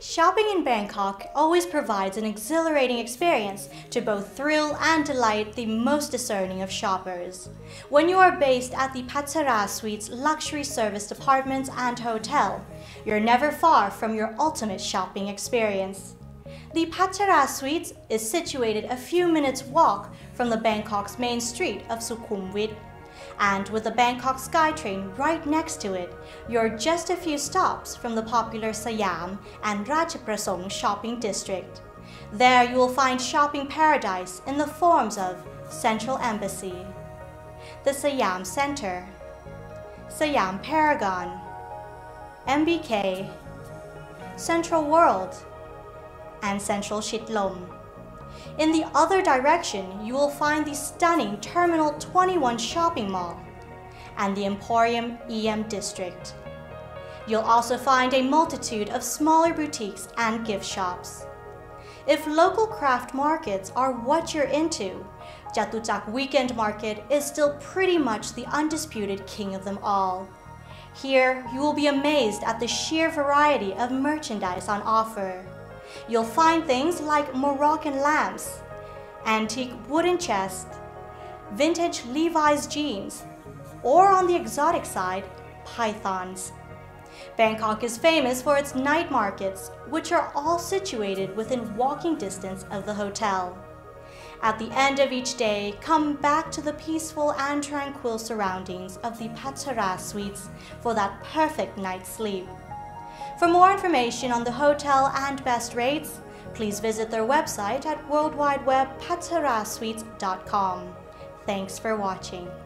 Shopping in Bangkok always provides an exhilarating experience to both thrill and delight the most discerning of shoppers. When you are based at the Phachara Suites luxury service apartments and hotel, you're never far from your ultimate shopping experience. The Phachara Suites is situated a few minutes walk from the Bangkok's main street of Sukhumvit. And with the Bangkok SkyTrain right next to it, you're just a few stops from the popular Siam and Ratchaprasong shopping district. There you will find shopping paradise in the forms of Central Embassy, the Siam Center, Siam Paragon, MBK, Central World, and Central Shitlom. In the other direction, you will find the stunning Terminal 21 shopping mall and the Emporium EM district. You'll also find a multitude of smaller boutiques and gift shops. If local craft markets are what you're into, Jatuchak Weekend Market is still pretty much the undisputed king of them all. Here, you will be amazed at the sheer variety of merchandise on offer. You'll find things like Moroccan lamps, antique wooden chests, vintage Levi's jeans, or on the exotic side, pythons. Bangkok is famous for its night markets, which are all situated within walking distance of the hotel. At the end of each day, come back to the peaceful and tranquil surroundings of the Phachara Suites for that perfect night's sleep. For more information on the hotel and best rates, please visit their website at worldwideweb.phacharasuites.com. Thanks for watching.